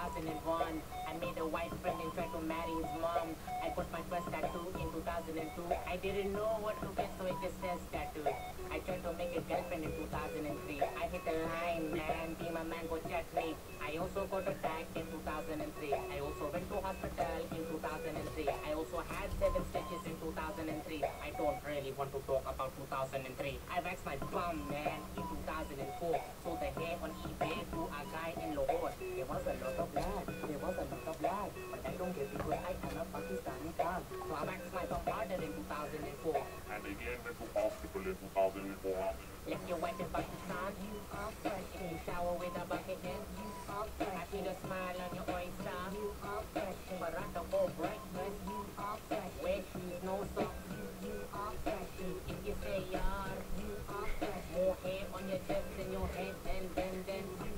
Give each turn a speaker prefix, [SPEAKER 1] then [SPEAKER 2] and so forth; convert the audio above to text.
[SPEAKER 1] 2001. I made a white friend and tried to marry his mom. I got my first tattoo in 2002. I didn't know what to get, so it just says tattoo. I tried to make a girlfriend in 2003. I hit the line, man, be my mango chutney. I also got attacked in 2003. I also went to hospital in 2003. I also had 7 stitches in 2003. I don't really want to talk about 2003. I waxed my bum, man, in 2004. Sold the hair on eBay to a guy in Lahore. There was a lot of lag, but I don't care because I am a Pakistani dog. So I waxed my bum harder in 2004.
[SPEAKER 2] And again went to hospital in 2004.
[SPEAKER 1] Left your wife in Pakistan, you are fresh. In the shower with a bucket head, you are fresh. I see the smile on your oyster, you are fresh. But I don't go breakfast, you are fresh. Wear shoes, no socks, you are fresh. If you say yar, you are fresh. More hair on your chest than your head, then you